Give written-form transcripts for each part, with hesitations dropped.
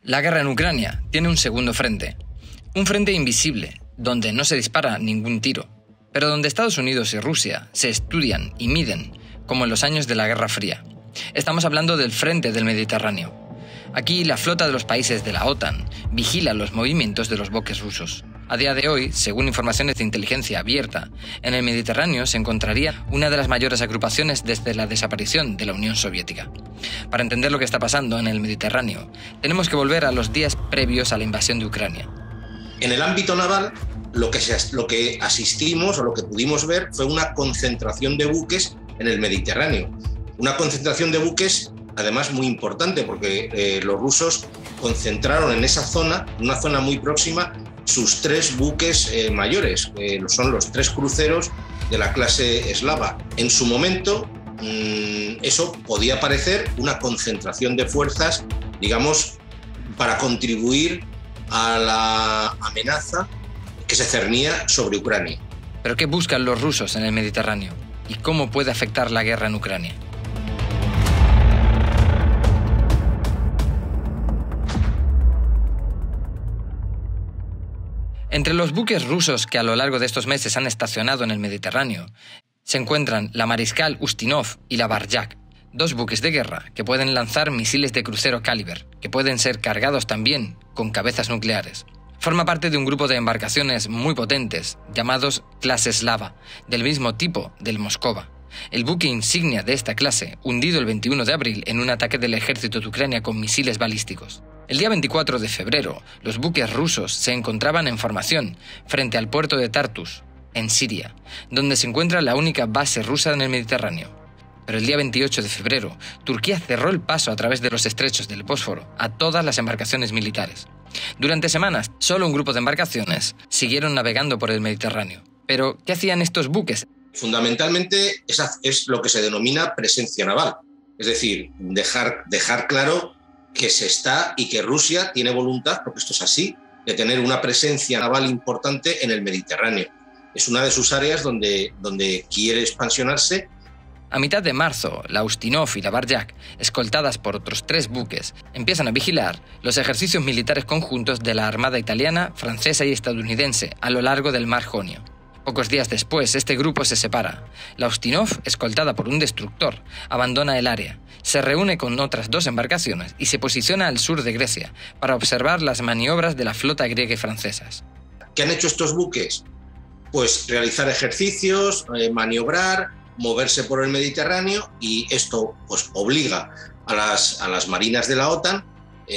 La guerra en Ucrania tiene un segundo frente. Un frente invisible, donde no se dispara ningún tiro, pero donde Estados Unidos y Rusia se estudian y miden, como en los años de la Guerra Fría. Estamos hablando del frente del Mediterráneo. Aquí la flota de los países de la OTAN vigila los movimientos de los buques rusos. A día de hoy, según informaciones de inteligencia abierta, en el Mediterráneo se encontraría una de las mayores agrupaciones desde la desaparición de la Unión Soviética. Para entender lo que está pasando en el Mediterráneo, tenemos que volver a los días previos a la invasión de Ucrania. En el ámbito naval, lo que asistimos o lo que pudimos ver fue una concentración de buques en el Mediterráneo. Una concentración de buques, además, muy importante, porque los rusos concentraron en esa zona, una zona muy próxima, sus 3 buques mayores, son los 3 cruceros de la clase eslava. En su momento, eso podía parecer una concentración de fuerzas, digamos, para contribuir a la amenaza que se cernía sobre Ucrania. ¿Pero qué buscan los rusos en el Mediterráneo? ¿Y cómo puede afectar la guerra en Ucrania? Entre los buques rusos que a lo largo de estos meses han estacionado en el Mediterráneo, se encuentran la Mariscal Ustinov y la Barjak, 2 buques de guerra que pueden lanzar misiles de crucero Caliber, que pueden ser cargados también con cabezas nucleares. Forma parte de un grupo de embarcaciones muy potentes, llamados clase eslava, del mismo tipo del Moskova. El buque insignia de esta clase, hundido el 21 de abril en un ataque del ejército de Ucrania con misiles balísticos. El día 24 de febrero, los buques rusos se encontraban en formación frente al puerto de Tartus, en Siria, donde se encuentra la única base rusa en el Mediterráneo. Pero el día 28 de febrero, Turquía cerró el paso a través de los estrechos del Bósforo a todas las embarcaciones militares. Durante semanas, solo un grupo de embarcaciones siguieron navegando por el Mediterráneo. Pero, ¿qué hacían estos buques? Fundamentalmente, esa es lo que se denomina presencia naval. Es decir, dejar claro que se está y que Rusia tiene voluntad, porque esto es así, de tener una presencia naval importante en el Mediterráneo. Es una de sus áreas donde quiere expansionarse. A mitad de marzo, la Ustinov y la Barjak, escoltadas por otros 3 buques, empiezan a vigilar los ejercicios militares conjuntos de la Armada italiana, francesa y estadounidense a lo largo del Mar Jonio. Pocos días después, este grupo se separa. La Ustinov, escoltada por un destructor, abandona el área, se reúne con otras 2 embarcaciones y se posiciona al sur de Grecia para observar las maniobras de la flota griega y francesas. ¿Qué han hecho estos buques? Pues realizar ejercicios, maniobrar, moverse por el Mediterráneo, y esto pues obliga a las marinas de la OTAN,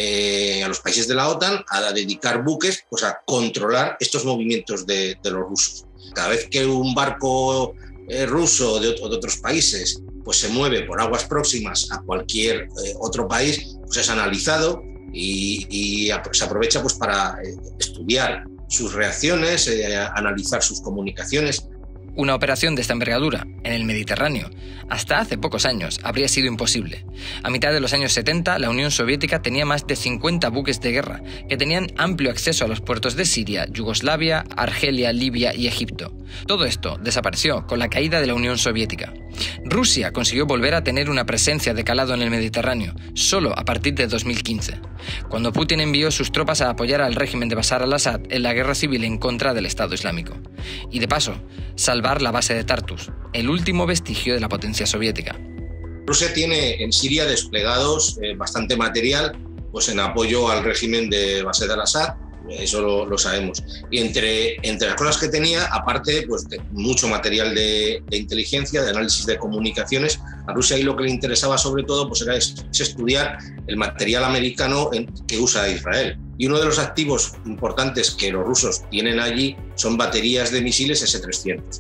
a los países de la OTAN, a dedicar buques pues a controlar estos movimientos de los rusos. Cada vez que un barco ruso o de otros países pues se mueve por aguas próximas a cualquier otro país, pues es analizado y se aprovecha pues para estudiar sus reacciones, analizar sus comunicaciones. Una operación de esta envergadura en el Mediterráneo, hasta hace pocos años, habría sido imposible. A mitad de los años 70, la Unión Soviética tenía más de 50 buques de guerra que tenían amplio acceso a los puertos de Siria, Yugoslavia, Argelia, Libia y Egipto. Todo esto desapareció con la caída de la Unión Soviética. Rusia consiguió volver a tener una presencia de calado en el Mediterráneo, solo a partir de 2015, cuando Putin envió sus tropas a apoyar al régimen de Bashar al-Assad en la guerra civil en contra del Estado Islámico. Y de paso, salvar la base de Tartus, el último vestigio de la potencia soviética. Rusia tiene en Siria desplegados bastante material pues en apoyo al régimen de Bashar al-Assad, eso lo sabemos. Y entre las cosas que tenía, aparte pues, de mucho material de inteligencia, de análisis de comunicaciones, a Rusia ahí lo que le interesaba sobre todo pues, era estudiar el material americano que usa Israel. Y uno de los activos importantes que los rusos tienen allí son baterías de misiles S-300.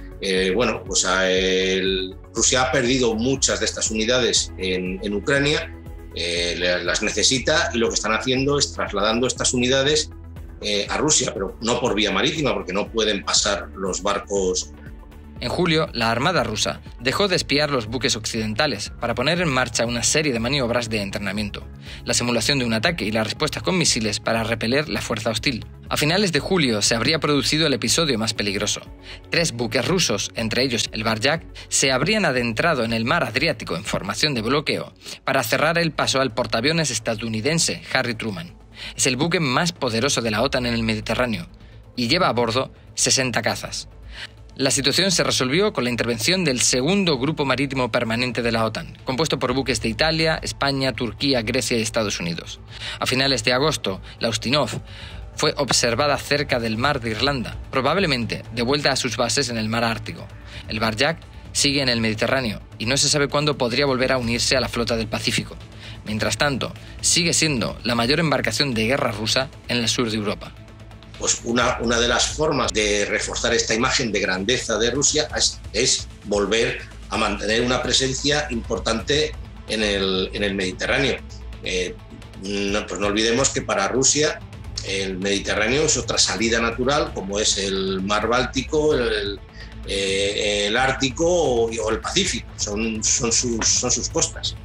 Rusia ha perdido muchas de estas unidades en Ucrania, las necesita, y lo que están haciendo es trasladando estas unidades a Rusia, pero no por vía marítima, porque no pueden pasar los barcos En julio, la Armada rusa dejó de espiar los buques occidentales para poner en marcha una serie de maniobras de entrenamiento, la simulación de un ataque y la respuesta con misiles para repeler la fuerza hostil. A finales de julio se habría producido el episodio más peligroso. 3 buques rusos, entre ellos el Barjak, se habrían adentrado en el mar Adriático en formación de bloqueo para cerrar el paso al portaaviones estadounidense Harry Truman. Es el buque más poderoso de la OTAN en el Mediterráneo y lleva a bordo 60 cazas. La situación se resolvió con la intervención del segundo Grupo Marítimo Permanente de la OTAN, compuesto por buques de Italia, España, Turquía, Grecia y Estados Unidos. A finales de agosto, la Ustinov fue observada cerca del mar de Irlanda, probablemente de vuelta a sus bases en el mar Ártico. El Barjak sigue en el Mediterráneo y no se sabe cuándo podría volver a unirse a la flota del Pacífico. Mientras tanto, sigue siendo la mayor embarcación de guerra rusa en el sur de Europa. Pues una de las formas de reforzar esta imagen de grandeza de Rusia es volver a mantener una presencia importante en el Mediterráneo. Pues no olvidemos que para Rusia el Mediterráneo es otra salida natural, como es el mar Báltico, el Ártico o el Pacífico, son sus costas.